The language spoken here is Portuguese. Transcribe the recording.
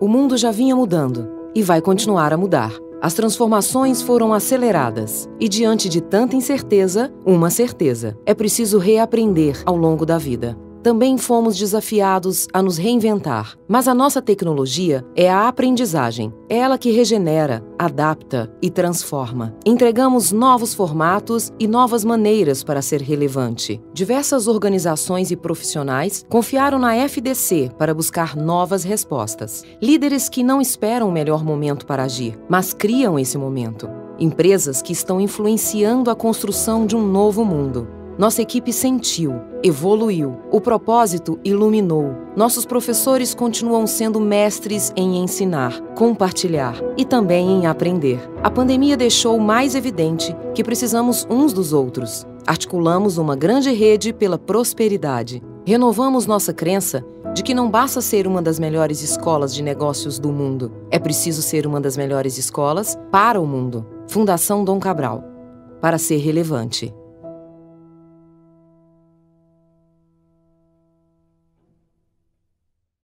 O mundo já vinha mudando e vai continuar a mudar. As transformações foram aceleradas e, diante de tanta incerteza, uma certeza: é preciso reaprender ao longo da vida. Também fomos desafiados a nos reinventar, mas a nossa tecnologia é a aprendizagem. É ela que regenera, adapta e transforma. Entregamos novos formatos e novas maneiras para ser relevante. Diversas organizações e profissionais confiaram na FDC para buscar novas respostas. Líderes que não esperam o melhor momento para agir, mas criam esse momento. Empresas que estão influenciando a construção de um novo mundo. Nossa equipe sentiu, evoluiu, o propósito iluminou. Nossos professores continuam sendo mestres em ensinar, compartilhar e também em aprender. A pandemia deixou mais evidente que precisamos uns dos outros. Articulamos uma grande rede pela prosperidade. Renovamos nossa crença de que não basta ser uma das melhores escolas de negócios do mundo. É preciso ser uma das melhores escolas para o mundo. Fundação Dom Cabral. Para ser relevante.